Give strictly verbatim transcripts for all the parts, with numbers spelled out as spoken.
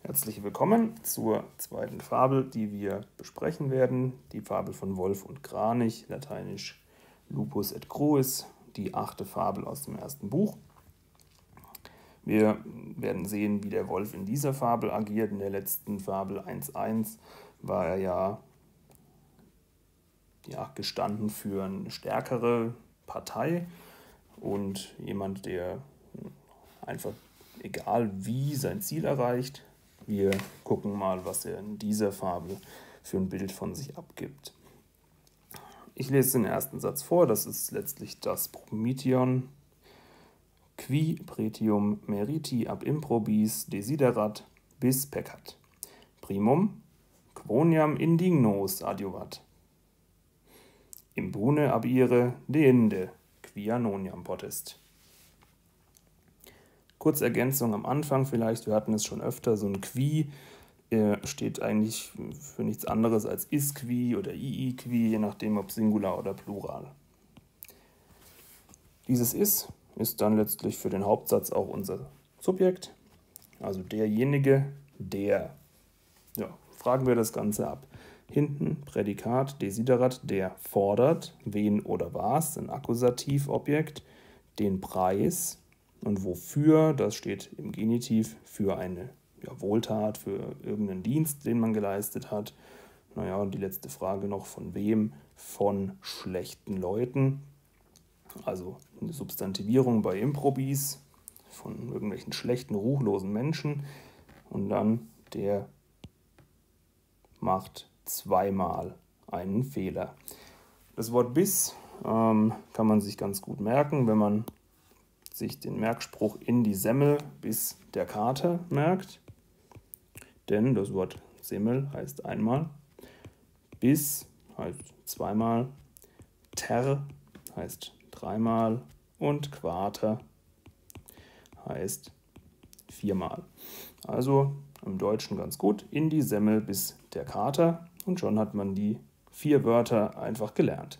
Herzlich willkommen zur zweiten Fabel, die wir besprechen werden. Die Fabel von Wolf und Kranich, lateinisch Lupus et Cruis, die achte Fabel aus dem ersten Buch. Wir werden sehen, wie der Wolf in dieser Fabel agiert. In der letzten Fabel eins Punkt eins war er ja, ja gestanden für eine stärkere Partei und jemand, der einfach, egal wie, sein Ziel erreicht. Wir gucken mal, was er in dieser Fabel für ein Bild von sich abgibt. Ich lese den ersten Satz vor, das ist letztlich das Prometion. Qui pretium meriti ab improbis desiderat bis peccat. Primum quoniam indignos adjuvat. Impune ab ire deinde quia noniam potest. Kurze Ergänzung am Anfang vielleicht, wir hatten es schon öfter, so ein Qui äh, steht eigentlich für nichts anderes als is qui oder ii qui, je nachdem ob Singular oder Plural. Dieses is ist dann letztlich für den Hauptsatz auch unser Subjekt, also derjenige, der. Ja, fragen wir das Ganze ab. Hinten Prädikat, Desiderat, der fordert, wen oder was, ein Akkusativobjekt, den Preis. Und wofür, das steht im Genitiv, für eine ja, Wohltat, für irgendeinen Dienst, den man geleistet hat. Naja, und die letzte Frage noch, von wem? Von schlechten Leuten. Also eine Substantivierung bei Improbis, von irgendwelchen schlechten, ruchlosen Menschen. Und dann der macht zweimal einen Fehler. Das Wort bis ähm, kann man sich ganz gut merken, wenn man sich den Merkspruch in die Semmel bis der Kater merkt. Denn das Wort Semmel heißt einmal, bis heißt zweimal, ter heißt dreimal und Quater heißt viermal. Also im Deutschen ganz gut, in die Semmel bis der Kater, und schon hat man die vier Wörter einfach gelernt.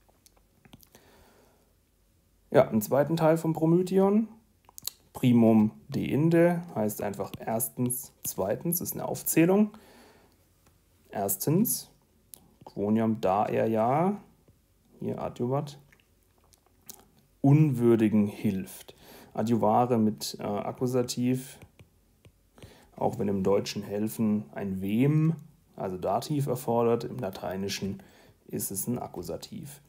Ja, im zweiten Teil vom Prometion, primum deinde, heißt einfach erstens, zweitens, ist eine Aufzählung. Erstens, quoniam, da er ja, hier adjuvat, Unwürdigen hilft. Adjuvare mit äh, Akkusativ, auch wenn im Deutschen helfen ein wem, also Dativ erfordert, im Lateinischen ist es ein Akkusativ.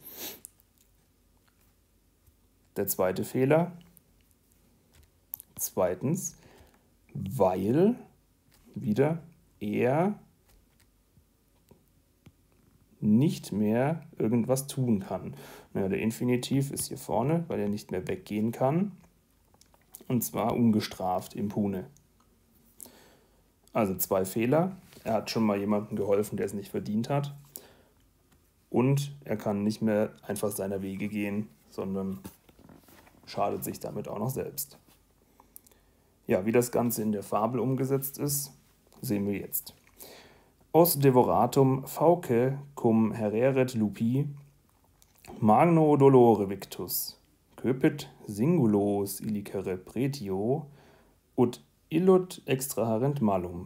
Der zweite Fehler, zweitens, weil wieder er nicht mehr irgendwas tun kann. Ja, der Infinitiv ist hier vorne, weil er nicht mehr weggehen kann, und zwar ungestraft, impune. Also zwei Fehler, er hat schon mal jemandem geholfen, der es nicht verdient hat, und er kann nicht mehr einfach seiner Wege gehen, sondern schadet sich damit auch noch selbst. Ja, wie das Ganze in der Fabel umgesetzt ist, sehen wir jetzt. Os devoratum fauce cum hereret lupi, magno dolore victus, coepit singulos illicere pretio, ut illut extraharent malum.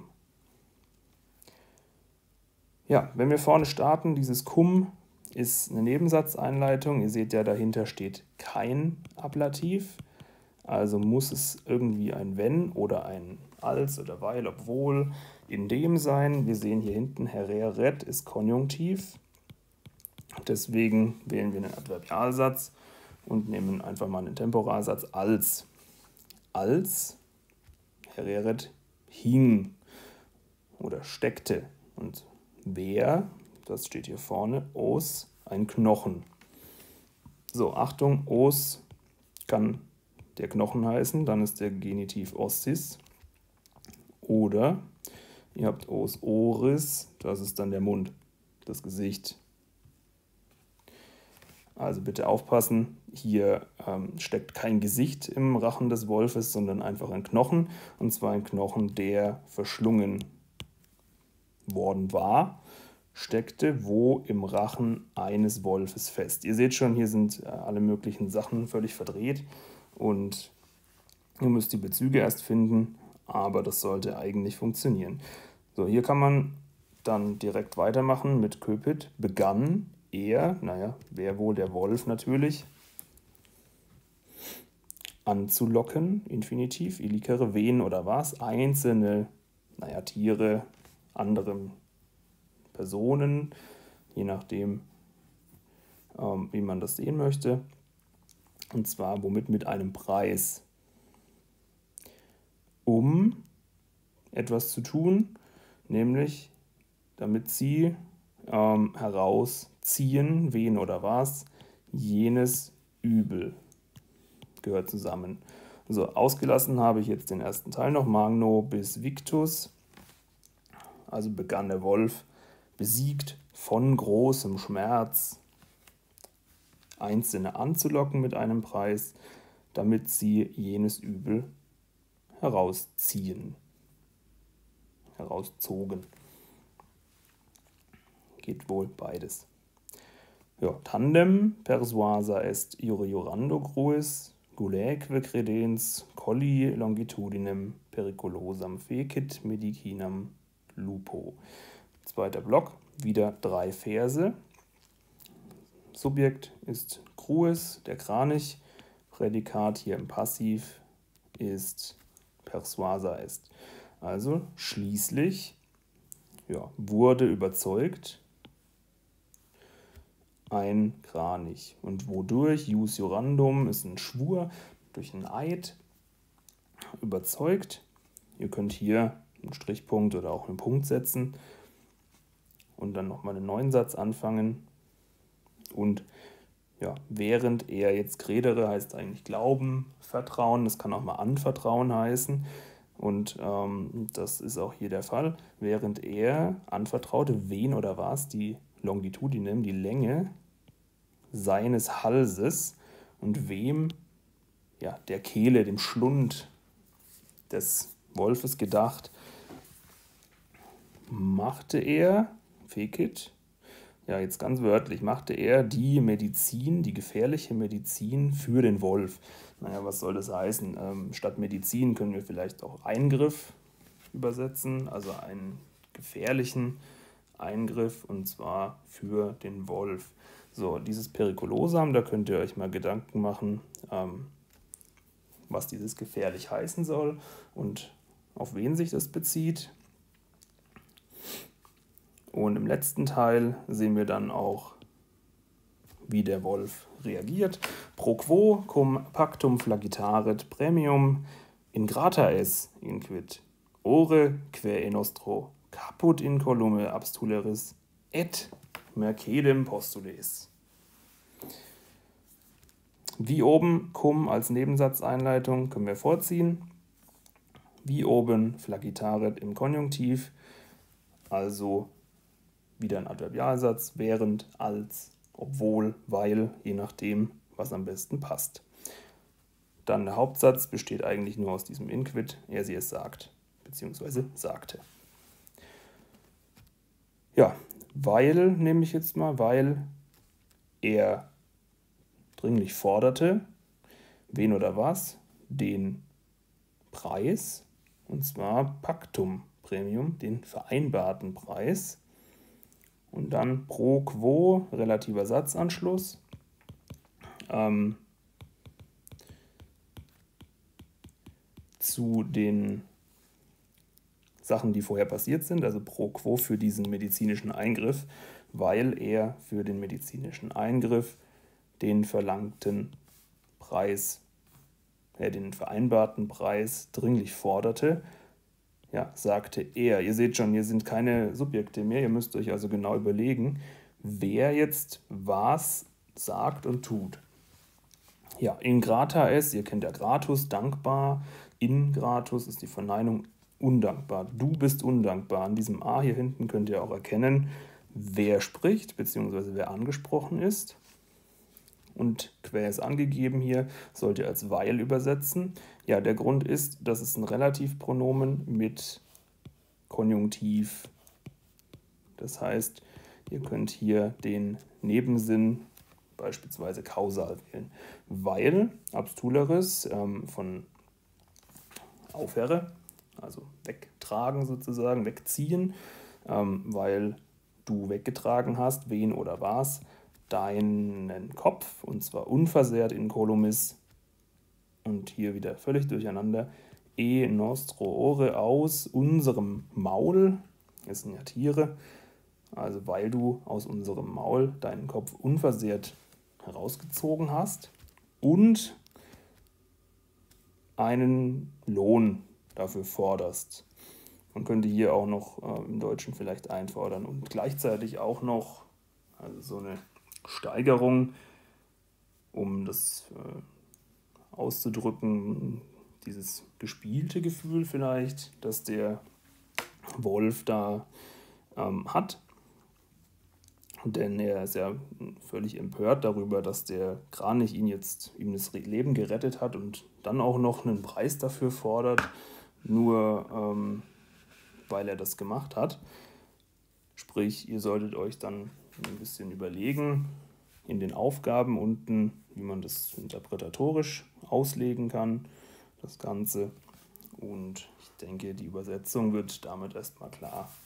Ja, wenn wir vorne starten, dieses cum ist eine Nebensatzeinleitung. Ihr seht ja, dahinter steht kein Ablativ, also muss es irgendwie ein wenn oder ein als oder weil, obwohl, in dem sein. Wir sehen hier hinten, hereret ist Konjunktiv, deswegen wählen wir einen Adverbialsatz und nehmen einfach mal einen Temporalsatz als. Als, hereret, hing oder steckte, und wer, das steht hier vorne, os, ein Knochen. So, Achtung, os kann der Knochen heißen, dann ist der Genitiv ossis. Oder ihr habt os oris, das ist dann der Mund, das Gesicht. Also bitte aufpassen, hier ähm, steckt kein Gesicht im Rachen des Wolfes, sondern einfach ein Knochen, und zwar ein Knochen, der verschlungen worden war, steckte wo im Rachen eines Wolfes fest. Ihr seht schon, hier sind äh, alle möglichen Sachen völlig verdreht und ihr müsst die Bezüge erst finden, aber das sollte eigentlich funktionieren. So, hier kann man dann direkt weitermachen mit Köpit. Begann er, naja, wer wohl, der Wolf natürlich, anzulocken, Infinitiv, illicere, wen oder was, einzelne, naja, Tiere, anderen Personen, je nachdem, ähm, wie man das sehen möchte. Und zwar womit? Mit einem Preis, um etwas zu tun, nämlich damit sie ähm, herausziehen, wen oder was, jenes Übel. Gehört zusammen. So, ausgelassen habe ich jetzt den ersten Teil noch, Magno bis Victus, also begann der Wolf, besiegt von großem Schmerz, Einzelne anzulocken mit einem Preis, damit sie jenes Übel herausziehen, herauszogen. Geht wohl beides. Ja, tandem persuasa est iuriorando gruis, guleque credens, colli longitudinem periculosam fecit medicinam lupo. Zweiter Block, wieder drei Verse. Subjekt ist Gruis, der Kranich. Prädikat hier im Passiv ist persuasa est. Also schließlich ja, wurde überzeugt ein Kranich. Und wodurch? Jus jurandum ist ein Schwur, durch einen Eid überzeugt. Ihr könnt hier einen Strichpunkt oder auch einen Punkt setzen und dann nochmal einen neuen Satz anfangen. Und ja, während er jetzt credere heißt eigentlich glauben, vertrauen, das kann auch mal anvertrauen heißen. Und ähm, das ist auch hier der Fall. Während er anvertraute, wen oder was, die Longitudinem, die Länge seines Halses und wem, ja, der Kehle, dem Schlund des Wolfes gedacht, machte er, fecit, ja jetzt ganz wörtlich, machte er die Medizin, die gefährliche Medizin für den Wolf. Naja, was soll das heißen? Ähm, statt Medizin können wir vielleicht auch Eingriff übersetzen, also einen gefährlichen Eingriff, und zwar für den Wolf. So, dieses Periculosam, da könnt ihr euch mal Gedanken machen, ähm, was dieses gefährlich heißen soll und auf wen sich das bezieht. Und im letzten Teil sehen wir dann auch, wie der Wolf reagiert. Pro quo cum pactum flagitaret premium ingrata es inquit ore quae nostro caput incolume abstuleris et mercedem postules. Wie oben, cum als Nebensatzeinleitung können wir vorziehen. Wie oben, flagitaret im Konjunktiv, also wieder ein Adverbialsatz, während, als, obwohl, weil, je nachdem, was am besten passt. Dann der Hauptsatz besteht eigentlich nur aus diesem Inquit, er sie es sagt, beziehungsweise sagte. Ja, weil nehme ich jetzt mal, weil er dringlich forderte, wen oder was, den Preis, und zwar Pactum Premium, den vereinbarten Preis. Und dann pro quo, relativer Satzanschluss. Ähm, zu den Sachen, die vorher passiert sind, also pro quo für diesen medizinischen Eingriff, weil er für den medizinischen Eingriff den verlangten Preis, äh, den vereinbarten Preis dringlich forderte. Ja, sagte er. Ihr seht schon, hier sind keine Subjekte mehr, ihr müsst euch also genau überlegen, wer jetzt was sagt und tut. Ja, ingrata es, ihr kennt ja Gratus, dankbar, ingratus ist die Verneinung, undankbar. Du bist undankbar. An diesem A hier hinten könnt ihr auch erkennen, wer spricht, beziehungsweise wer angesprochen ist. Und quer ist angegeben hier, sollt ihr als weil übersetzen. Ja, der Grund ist, dass es ein Relativpronomen mit Konjunktiv. Das heißt, ihr könnt hier den Nebensinn, beispielsweise kausal, wählen. Weil, Abstuleris, ähm, von Aufherre, also wegtragen sozusagen, wegziehen, ähm, weil du weggetragen hast, wen oder was, deinen Kopf, und zwar unversehrt in columis, und hier wieder völlig durcheinander, e nostro ore, aus unserem Maul, das sind ja Tiere, also weil du aus unserem Maul deinen Kopf unversehrt herausgezogen hast und einen Lohn dafür forderst. Man könnte hier auch noch äh, im Deutschen vielleicht einfordern und gleichzeitig auch noch also so eine Steigerung, um das äh, auszudrücken, dieses gespielte Gefühl vielleicht, das der Wolf da ähm, hat. Denn er ist ja völlig empört darüber, dass der Kranich ihn jetzt ihm das Leben gerettet hat und dann auch noch einen Preis dafür fordert, nur ähm, weil er das gemacht hat. Sprich, ihr solltet euch dann ein bisschen überlegen in den Aufgaben unten, wie man das interpretatorisch auslegen kann, das Ganze. Und ich denke, die Übersetzung wird damit erstmal klar.